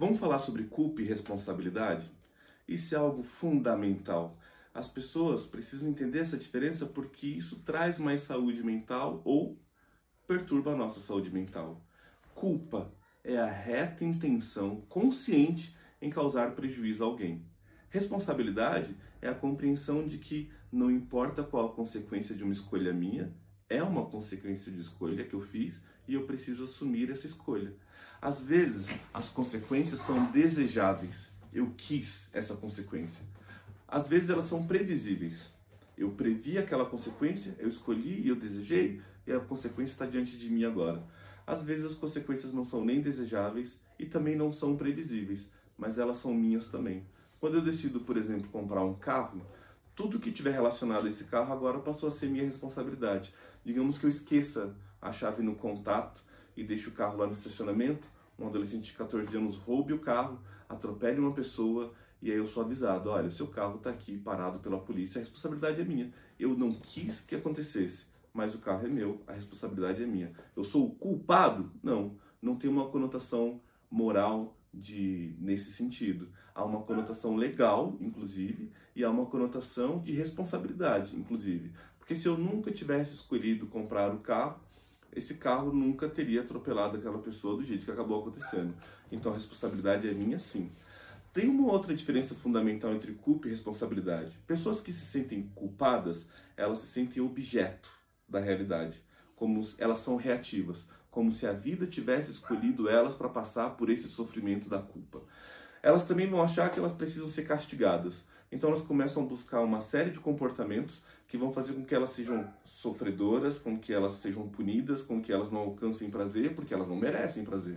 Vamos falar sobre culpa e responsabilidade? Isso é algo fundamental. As pessoas precisam entender essa diferença porque isso traz mais saúde mental ou perturba a nossa saúde mental. Culpa é a reta intenção consciente em causar prejuízo a alguém. Responsabilidade é a compreensão de que não importa qual a consequência de uma escolha minha, é uma consequência de escolha que eu fiz e eu preciso assumir essa escolha. Às vezes, as consequências são desejáveis. Eu quis essa consequência. Às vezes, elas são previsíveis. Eu previ aquela consequência, eu escolhi e eu desejei, e a consequência está diante de mim agora. Às vezes, as consequências não são nem desejáveis e também não são previsíveis, mas elas são minhas também. Quando eu decido, por exemplo, comprar um carro, tudo que tiver relacionado a esse carro agora passou a ser minha responsabilidade. Digamos que eu esqueça a chave no contato e deixe o carro lá no estacionamento, um adolescente de 14 anos roube o carro, atropele uma pessoa e aí eu sou avisado, olha, o seu carro está aqui parado pela polícia, a responsabilidade é minha. Eu não quis que acontecesse, mas o carro é meu, a responsabilidade é minha. Eu sou o culpado? Não, não tem uma conotação moral nesse sentido. Há uma conotação legal, inclusive, e há uma conotação de responsabilidade, inclusive. Porque se eu nunca tivesse escolhido comprar o carro, esse carro nunca teria atropelado aquela pessoa do jeito que acabou acontecendo. Então a responsabilidade é minha, sim. Tem uma outra diferença fundamental entre culpa e responsabilidade. Pessoas que se sentem culpadas, elas se sentem objeto da realidade, como elas são reativas, como se a vida tivesse escolhido elas para passar por esse sofrimento da culpa. Elas também vão achar que elas precisam ser castigadas. Então elas começam a buscar uma série de comportamentos que vão fazer com que elas sejam sofredoras, com que elas sejam punidas, com que elas não alcancem prazer, porque elas não merecem prazer.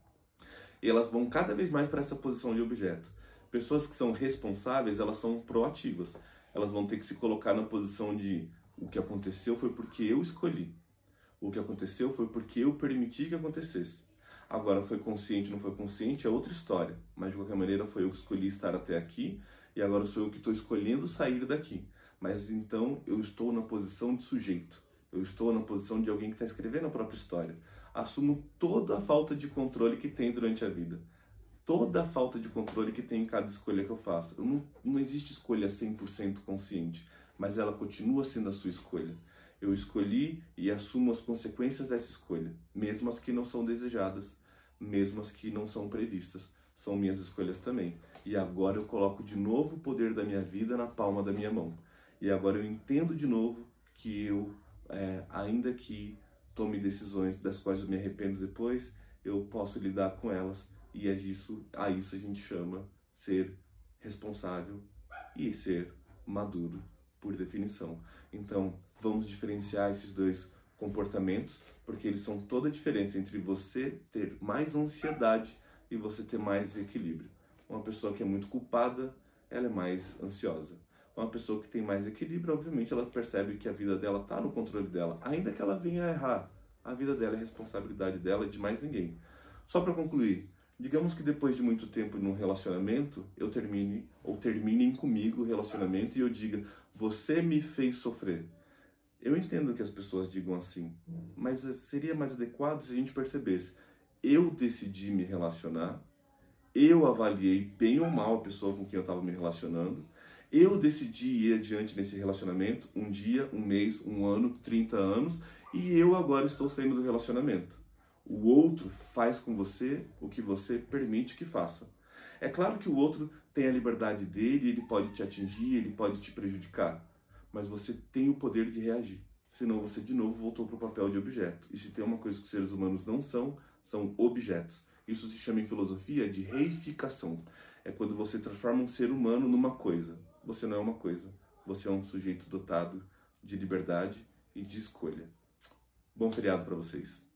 E elas vão cada vez mais para essa posição de objeto. Pessoas que são responsáveis, elas são proativas. Elas vão ter que se colocar na posição de o que aconteceu foi porque eu escolhi. O que aconteceu foi porque eu permiti que acontecesse. Agora, foi consciente ou não foi consciente é outra história. Mas, de qualquer maneira, foi eu que escolhi estar até aqui e agora sou eu que estou escolhendo sair daqui. Mas, então, eu estou na posição de sujeito. Eu estou na posição de alguém que está escrevendo a própria história. Assumo toda a falta de controle que tem durante a vida. Toda a falta de controle que tem em cada escolha que eu faço. Não existe escolha 100% consciente, mas ela continua sendo a sua escolha. Eu escolhi e assumo as consequências dessa escolha, mesmo as que não são desejadas, mesmo as que não são previstas. São minhas escolhas também. E agora eu coloco de novo o poder da minha vida na palma da minha mão. E agora eu entendo de novo que eu, ainda que tome decisões das quais eu me arrependo depois, eu posso lidar com elas. E a isso a gente chama ser responsável e ser maduro, por definição. Então, vamos diferenciar esses dois comportamentos, porque eles são toda a diferença entre você ter mais ansiedade e você ter mais equilíbrio. Uma pessoa que é muito culpada, ela é mais ansiosa. Uma pessoa que tem mais equilíbrio, obviamente, ela percebe que a vida dela está no controle dela. Ainda que ela venha a errar, a vida dela é responsabilidade dela e de mais ninguém. Só para concluir, digamos que depois de muito tempo num relacionamento, eu termine, ou terminem comigo o relacionamento e eu diga, você me fez sofrer. Eu entendo que as pessoas digam assim, mas seria mais adequado se a gente percebesse, eu decidi me relacionar, eu avaliei bem ou mal a pessoa com quem eu estava me relacionando, eu decidi ir adiante nesse relacionamento, um dia, um mês, um ano, 30 anos, e eu agora estou saindo do relacionamento. O outro faz com você o que você permite que faça. É claro que o outro tem a liberdade dele, ele pode te atingir, ele pode te prejudicar, mas você tem o poder de reagir. Senão você de novo voltou para o papel de objeto. E se tem uma coisa que os seres humanos não são, são objetos. Isso se chama em filosofia de reificação. É quando você transforma um ser humano numa coisa. Você não é uma coisa. Você é um sujeito dotado de liberdade e de escolha. Bom feriado para vocês.